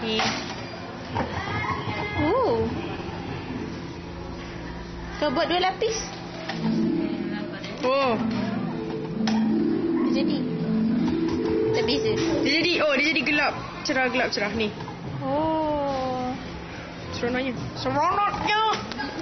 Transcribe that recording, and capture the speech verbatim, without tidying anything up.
Ni. Oh. Kau buat dua lapis. Oh. Dia jadi. Tak beza. Dia jadi, oh dia jadi gelap. Cerah, gelap, cerah ni. Oh. Seronoknya. Seronoknya.